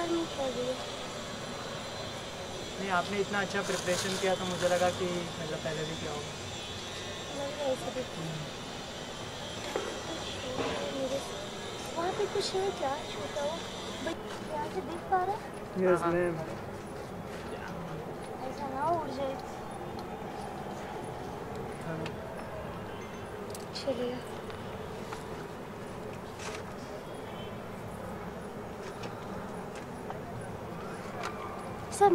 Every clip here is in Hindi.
तैयार नहीं कर रही है। नहीं, आपने इतना अच्छा प्रिपरेशन किया तो मुझे लगा कि मतलब पहले भी किया होगा। वहाँ पे कुछ है क्या छोटा वो यहाँ से दिख पा रहा है? Yes ma'am. ऐसा ना उड़ जाए। चलिए सर।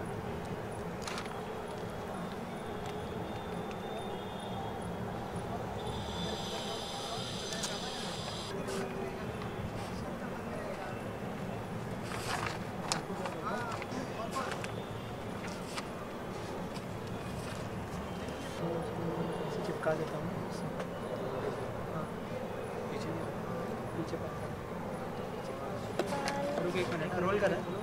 चिपका देता हूँ। हाँ, पीछे पीछे रुक एक मिनट, रोल कर रहा है।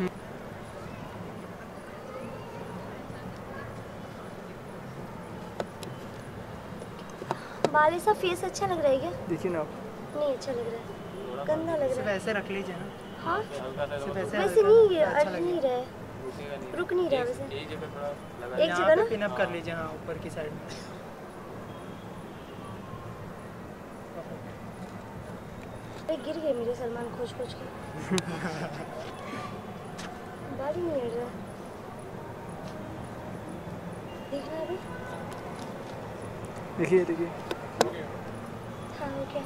बाल ऐसा फेस अच्छा लग रहा है क्या? देखिए ना, नहीं अच्छा लग रहा है, गंदा लग रहा है। ऐसे रख लीजिए ना। हाँ वैसे वैसे नहीं है, अच्छा अट नहीं रहा है, रुक नहीं रहा वैसे। एक जगह ना पिन अप कर लीजिए। हाँ, ऊपर की साइड में। गिर गए मेरे सलमान खोज खोज के। बाल ही नहीं हिल रहा। देखना अभी। देखिए देखिए। हाँ ओके।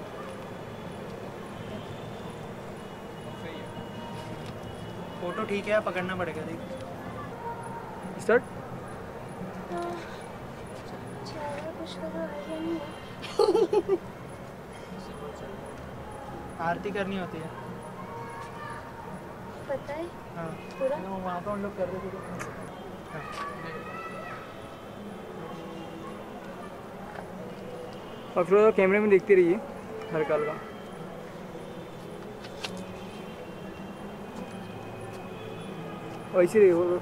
फोटो ठीक है, पकड़ना पड़ेगा। देखिए स्टार्ट। चलो कुछ तो आइडिया नहीं है। आरती करनी होती है, पता है। हाँ पूरा वहाँ पर हम लोग कर रहे थे। हाँ। और थोड़ा कैमरे में देखते रहिए हल्का हल्का। वैसे रही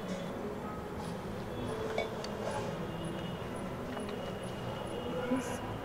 Yes.